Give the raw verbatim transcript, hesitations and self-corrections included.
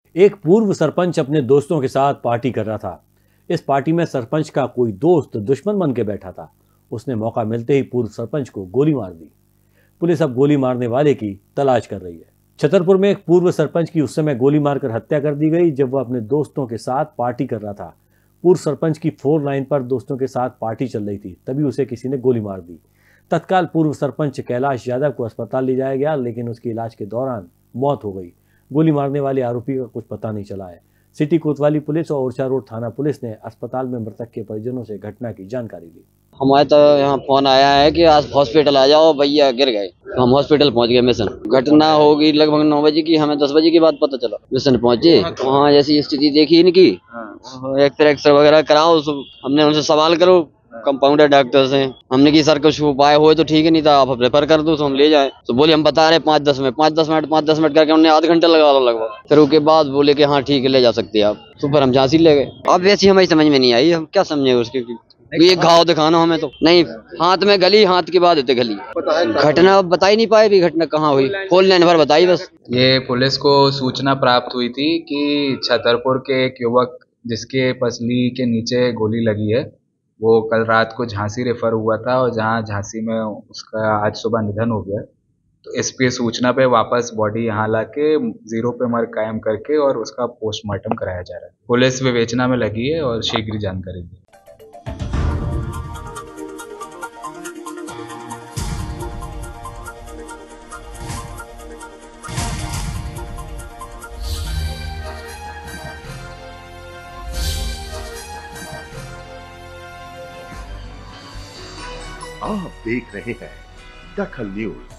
एक पूर्व सरपंच अपने दोस्तों के साथ पार्टी कर रहा था। इस पार्टी में सरपंच का कोई दोस्त दुश्मन बन के बैठा था। उसने मौका मिलते ही पूर्व सरपंच को गोली मार दी। पुलिस अब गोली मारने वाले की तलाश कर रही है। छतरपुर में एक पूर्व सरपंच की उस समय गोली मारकर हत्या कर दी गई जब वह अपने दोस्तों के साथ पार्टी कर रहा था। पूर्व सरपंच की फोर लाइन पर दोस्तों के साथ पार्टी चल रही थी, तभी उसे किसी ने गोली मार दी। तत्काल पूर्व सरपंच कैलाश यादव को अस्पताल ले जाया गया, लेकिन उसकी इलाज के दौरान मौत हो गई। गोली मारने वाले आरोपी का कुछ पता नहीं चला है। सिटी कोतवाली पुलिस और ओरछा रोड थाना पुलिस ने अस्पताल में मृतक के परिजनों से घटना की जानकारी ली। हमारे तो यहाँ फोन आया है कि आज हॉस्पिटल आ जाओ, भैया गिर गए। तो हम हॉस्पिटल पहुँच गए। मिशन घटना होगी लगभग नौ बजे की, हमें दस बजे की बात पता चला। मिशन पहुँचे, वहाँ जैसी स्थिति देखी इनकी, एक्सरे वगैरह कराओ, हमने उनसे सवाल करो कंपाउंडर डॉक्टर से, हमने की सर कुछ उपाय हो तो ठीक है, नहीं था आप रेफर कर दो तो हम ले जाए। तो बोले हम बता रहे पाँच दस मिनट पाँच दस मिनट पाँच दस मिनट करके हमने आधा घंटा लगा लो लगभग। फिर उसके बाद बोले कि हाँ ठीक है ले जा सकते हैं आप। तो फिर हम झांसी ले गए। अब वैसी हमें समझ में नहीं आई, हम क्या समझे उसके। ये घाव दिखाना हमें तो नहीं, हाथ में गली, हाथ के बाद होते गली। घटना बता ही नहीं पाए भी घटना कहाँ हुई, फोन लाइन भर बताई बस। ये पुलिस को सूचना प्राप्त हुई थी कि छतरपुर के एक युवक जिसके पसली के नीचे गोली लगी है, वो कल रात को झांसी रेफर हुआ था और जहां झांसी में उसका आज सुबह निधन हो गया। तो इस पे सूचना पे वापस बॉडी यहाँ लाके जीरो पे मर्ग कायम करके और उसका पोस्टमार्टम कराया जा रहा है। पुलिस विवेचना में लगी है और शीघ्र जानकारी दी। आप देख रहे हैं दखल न्यूज।